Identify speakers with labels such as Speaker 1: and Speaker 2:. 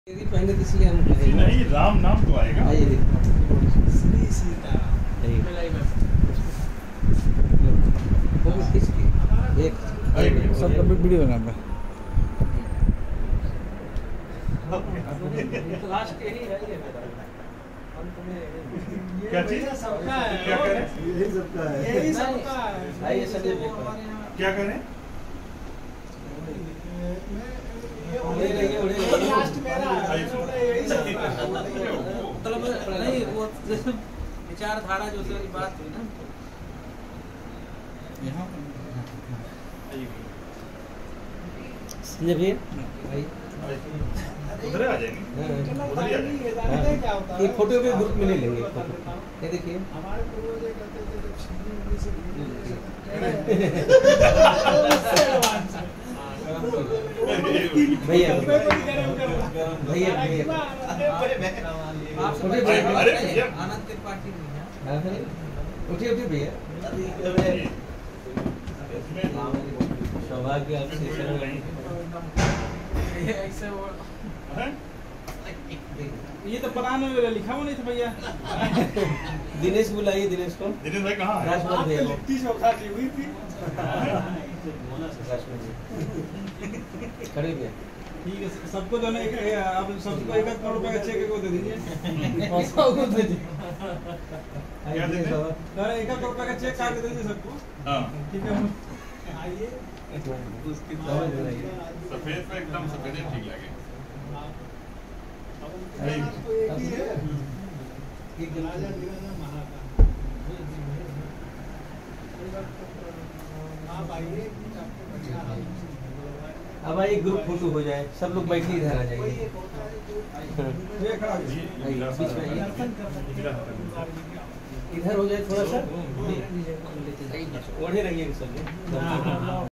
Speaker 1: यदि पहले तो इसलिए हम
Speaker 2: नहीं राम नाम तो आएगा।
Speaker 1: आइए देखो
Speaker 3: श्री सीता
Speaker 1: किसकी एक
Speaker 4: सबका वीडियो बना है।
Speaker 3: लास्ट यही है ये मेरा
Speaker 2: क्या चीज
Speaker 3: सबका है,
Speaker 2: क्या करें
Speaker 3: यही सबका है, यही सबका है।
Speaker 1: आइए सर
Speaker 2: क्या करें
Speaker 3: लास्ट मेरा है, यही सबका है।
Speaker 1: मतलब नहीं वो जैसे विचारधारा जो सारी बात हुई ना ये भी
Speaker 2: उधर आ जाएंगे उधर ही आ जाएंगे।
Speaker 3: क्या होता है?
Speaker 1: एक फोटो के ग्रुप में ले लेंगे एक फोटो। ये देखिए
Speaker 3: हमारे पूर्वज ये कहते थे जब छीनी उंगली से
Speaker 1: भैया
Speaker 3: भैया
Speaker 2: अरे भैया
Speaker 1: आनंद त्रिपाठी उठिए उठिए भैया सौभाग्य आपसे
Speaker 3: ऐसे वो
Speaker 4: ये तो बनाने में लिखा हुआ नहीं था भैया।
Speaker 1: दिनेश बुलाइए दिनेश को।
Speaker 2: दिनेश भाई कहाँ है?
Speaker 1: राजमहल भैया को।
Speaker 3: लिट्टी चोखा की हुई थी।
Speaker 1: खड़े भैया
Speaker 4: ठीक है, सबको जो है आप सबको 1 करोड़ रुपए का चेक को दे दीजिए।
Speaker 2: क्या देते हैं?
Speaker 4: अरे 1 करोड़ रुपए का चेक काट के दे दीजिए सबको।
Speaker 2: हाँ
Speaker 4: ठीक है।
Speaker 3: आइए
Speaker 2: सफेद पे एकदम सफेद ही ठीक लगे।
Speaker 3: आपको एक ही है राजा धीराजा महाकाल। आप आइए आपको बढ़िया हाल
Speaker 1: अब आइए ग्रुप फोटो हो जाए, सब लोग बैठे इधर आ जाइए।
Speaker 4: ये खड़ा हो जाइए।
Speaker 1: आइए, बीच में आइए। इधर हो जाए थोड़ा सा ओढ़े रहिए सब।